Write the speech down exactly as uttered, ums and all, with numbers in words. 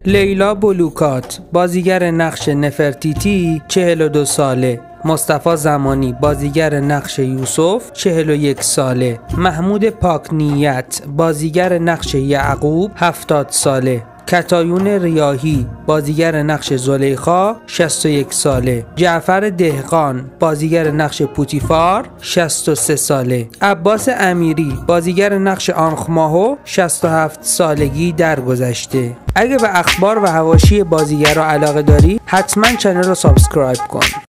لیلا بلوکات بازیگر نقش نفرتیتی چهل و دو ساله. مصطفی زمانی بازیگر نقش یوسف چهل و یک ساله. محمود پاکنیت بازیگر نقش یعقوب هفتاد ساله. کتایون ریاحی بازیگر نقش زلیخا شصت و یک ساله. جعفر دهقان بازیگر نقش پوتیفار شصت و سه ساله. عباس امیری بازیگر نقش آنخماهو شصت و هفت سالگی درگذشته. اگه به اخبار و حواشی بازیگرا علاقه داری حتما چنل رو سابسکرایب کن.